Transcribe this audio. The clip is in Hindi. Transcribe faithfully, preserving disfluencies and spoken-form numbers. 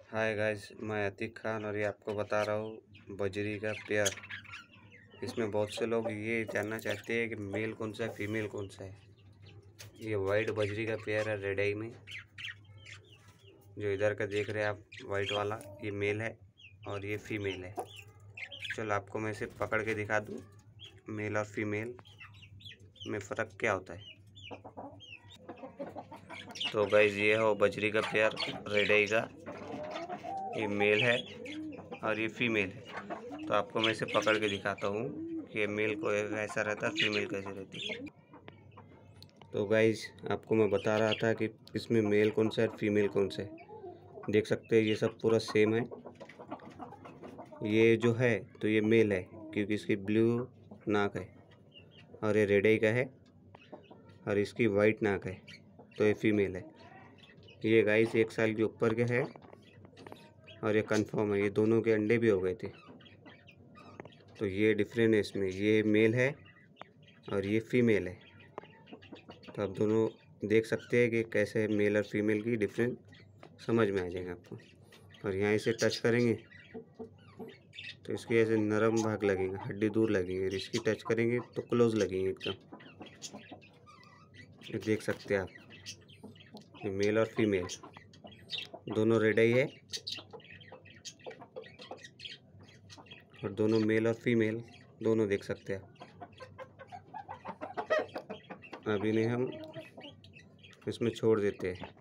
हाय गाइस, मैं अतीक खान और ये आपको बता रहा हूँ बजरी का पेयर। इसमें बहुत से लोग ये जानना चाहते हैं कि मेल कौन सा है, फीमेल कौन सा है। ये वाइट बजरी का पेयर है रेड आई में। जो इधर का देख रहे हैं आप, वाइट वाला ये मेल है और ये फीमेल है। चलो आपको मैं इसे पकड़ के दिखा दूँ मेल और फीमेल में फ़र्क क्या होता है। तो गाइस ये हो बजरी का पेयर रेड आई का, ये मेल है और ये फीमेल है। तो आपको मैं इसे पकड़ के दिखाता हूँ कि मेल को कैसा रहता है, फीमेल कैसे रहती है। तो गाइज आपको मैं बता रहा था कि इसमें मेल कौन सा है, फीमेल कौन सा है। देख सकते हैं ये सब पूरा सेम है। ये जो है तो ये मेल है क्योंकि इसकी ब्लू नाक है और ये रेड आई का है और इसकी वाइट नाक है, तो ये फीमेल है। ये गाइस एक साल के ऊपर के है और ये कंफर्म है, ये दोनों के अंडे भी हो गए थे। तो ये डिफरेंट है इसमें, ये मेल है और ये फीमेल है। तो आप दोनों देख सकते हैं कि कैसे मेल और फीमेल की डिफरेंट समझ में आ जाएगा आपको। और यहाँ इसे टच करेंगे तो इसकी ऐसे नरम भाग लगेगा, हड्डी दूर लगेगी, और इसकी टच करेंगे तो क्लोज लगेंगे एकदम। ये देख सकते हैं आप, ये मेल और फीमेल दोनों रेड आई है और दोनों मेल और फीमेल दोनों देख सकते हैं। अभी नहीं, हम इसमें छोड़ देते हैं।